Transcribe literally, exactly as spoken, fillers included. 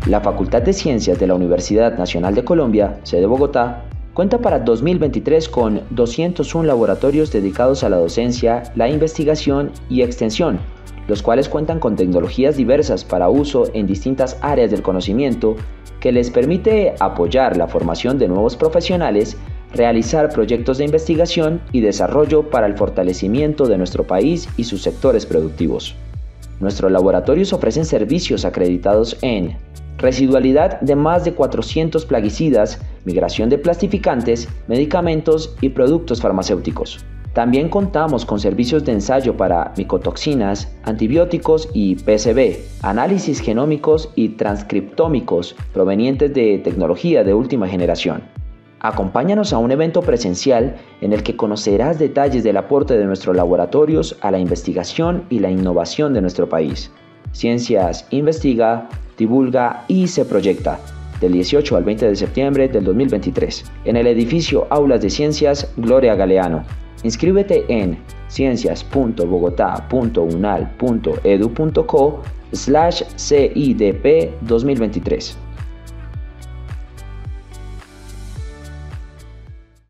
La Facultad de Ciencias de la Universidad Nacional de Colombia, sede Bogotá, cuenta para dos mil veintitrés con doscientos uno laboratorios dedicados a la docencia, la investigación y extensión, los cuales cuentan con tecnologías diversas para uso en distintas áreas del conocimiento que les permite apoyar la formación de nuevos profesionales, realizar proyectos de investigación y desarrollo para el fortalecimiento de nuestro país y sus sectores productivos. Nuestros laboratorios ofrecen servicios acreditados en residualidad de más de cuatrocientos plaguicidas, migración de plastificantes, medicamentos y productos farmacéuticos. También contamos con servicios de ensayo para micotoxinas, antibióticos y P C B, análisis genómicos y transcriptómicos provenientes de tecnología de última generación. Acompáñanos a un evento presencial en el que conocerás detalles del aporte de nuestros laboratorios a la investigación y la innovación de nuestro país. Ciencias investiga, divulga y se proyecta, del dieciocho al veinte de septiembre del dos mil veintitrés, en el edificio Aulas de Ciencias Gloria Galeano. Inscríbete en ciencias punto bogotá punto unal punto edu punto co slash C I D P dos mil veintitrés.